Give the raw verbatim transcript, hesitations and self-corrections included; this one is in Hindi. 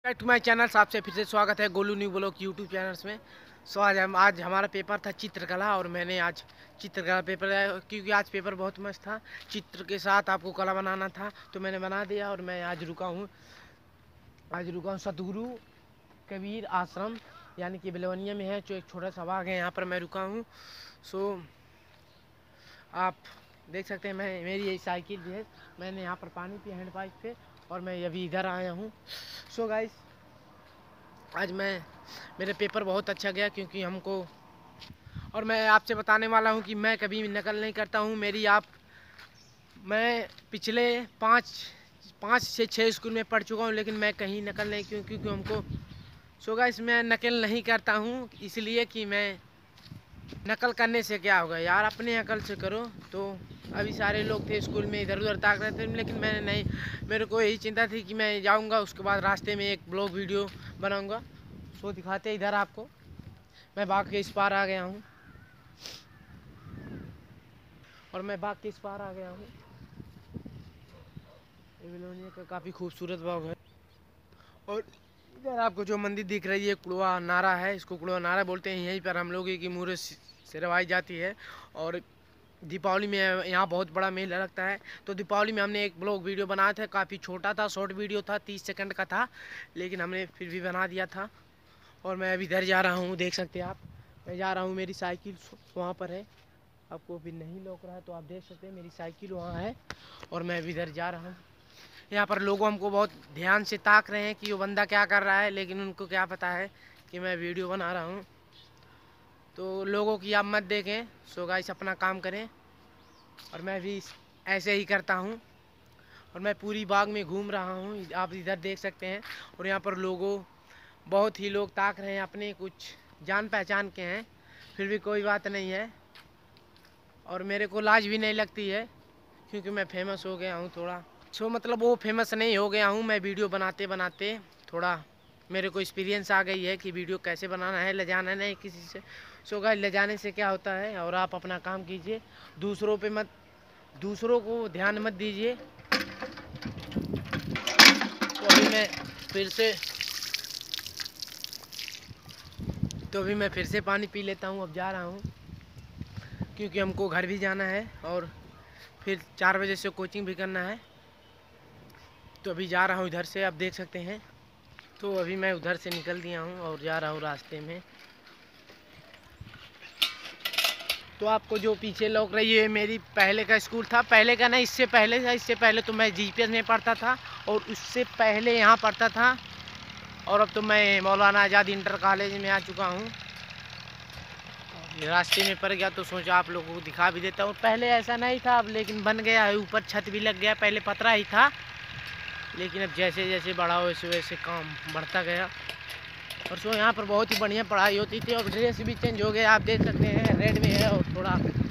Back to my channel. आपसे फिर से स्वागत है Golu new blog YouTube channels में। सो आज हम आज हमारा पेपर था चित्रकला और मैंने आज चित्रकला पेपर क्योंकि आज पेपर बहुत मस्त था। चित्र के साथ आपको कला बनाना था तो मैंने बना दिया और मैं आज रुका हूँ आज रुका हूँ सतगुरु कबीर आश्रम यानी कि बिलवनिया में है, जो एक छोटा सा बाग है, यहाँ पर मैं रुका हूँ। सो आप देख सकते हैं, मैं मेरी यही साइकिल भी है, मैंने यहाँ पर पानी पिया हैंड पाइप पे और मैं अभी इधर आया हूँ। सो गाइस, आज मैं मेरे पेपर बहुत अच्छा गया क्योंकि हमको, और मैं आपसे बताने वाला हूँ कि मैं कभी नकल नहीं करता हूँ। मेरी आप मैं पिछले पाँच पाँच से छः स्कूल में पढ़ चुका हूँ, लेकिन मैं कहीं नकल नहीं क्यों क्योंकि हमको सो गाइस मैं नकल नहीं करता हूँ इसलिए कि मैं नकल करने से क्या होगा यार, अपने अकल से करो। तो अभी सारे लोग थे स्कूल में इधर उधर ताक रहे थे, लेकिन मैंने नहीं, मेरे को यही चिंता थी कि मैं जाऊंगा उसके बाद रास्ते में एक ब्लॉग वीडियो बनाऊंगा। सो दिखाते इधर आपको, मैं बाग के इस पार आ गया हूँ और मैं बाग के इस पार आ गया हूँ। बिलोनिया का काफ़ी खूबसूरत बाग है और इधर आपको जो मंदिर दिख रही है कुड़वा नारा है, इसको कुड़वा नारा बोलते हैं। यहीं पर हम लोग की मुहूर्त सिरवाई जाती है और दीपावली में यहाँ बहुत बड़ा मेला लगता है। तो दीपावली में हमने एक ब्लॉग वीडियो बनाया था, काफ़ी छोटा था, शॉर्ट वीडियो था, तीस सेकंड का था, लेकिन हमने फिर भी बना दिया था। और मैं अभी इधर जा रहा हूँ, देख सकते हैं आप, मैं जा रहा हूँ, मेरी साइकिल वहाँ पर है, आपको अभी नहीं लौक रहा है तो आप देख सकते हैं मेरी साइकिल वहाँ है और मैं अभी इधर जा रहा हूँ। यहाँ पर लोग हमको बहुत ध्यान से ताक रहे हैं कि वो बंदा क्या कर रहा है, लेकिन उनको क्या पता है कि मैं वीडियो बना रहा हूँ। तो लोगों की आप मत देखें। सो गाइस, अपना काम करें और मैं भी ऐसे ही करता हूँ और मैं पूरी बाग में घूम रहा हूँ, आप इधर देख सकते हैं। और यहाँ पर लोगों बहुत ही लोग ताक रहे हैं, अपने कुछ जान पहचान के हैं, फिर भी कोई बात नहीं है और मेरे को लाज भी नहीं लगती है क्योंकि मैं फेमस हो गया हूँ थोड़ा। सो मतलब वो फेमस नहीं हो गया हूँ, मैं वीडियो बनाते बनाते थोड़ा मेरे को एक्सपीरियंस आ गई है कि वीडियो कैसे बनाना है, ले जाना नहीं किसी से। सो गाइस, ले जाने से क्या होता है, और आप अपना काम कीजिए, दूसरों पे मत दूसरों को ध्यान मत दीजिए। तो अभी मैं फिर से तो अभी मैं फिर से पानी पी लेता हूँ, अब जा रहा हूँ क्योंकि हमको घर भी जाना है और फिर चार बजे से कोचिंग भी करना है। तो अभी जा रहा हूँ इधर से, आप देख सकते हैं। तो अभी मैं उधर से निकल दिया हूँ और जा रहा हूँ रास्ते में। तो आपको जो पीछे लौक रही है मेरी पहले का स्कूल था, पहले का नहीं, इससे पहले था। इससे पहले तो मैं जीपीएस में पढ़ता था और उससे पहले यहाँ पढ़ता था और अब तो मैं मौलाना आज़ाद इंटर कॉलेज में आ चुका हूँ। रास्ते में पड़ गया तो सोचा आप लोगों को दिखा भी देता हूँ। पहले ऐसा नहीं था अब लेकिन बन गया है, ऊपर छत भी लग गया, पहले पतरा ही था, लेकिन अब जैसे जैसे बड़ा हो वैसे वैसे काम बढ़ता गया। और सो यहाँ पर बहुत ही बढ़िया पढ़ाई होती थी और ड्रेस भी चेंज हो गया, आप देख सकते हैं, रेड में है और थोड़ा